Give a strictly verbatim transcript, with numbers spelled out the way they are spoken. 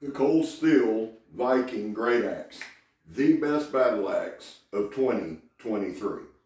The Cold Steel Viking Great Axe, the best battle axe of twenty twenty-three.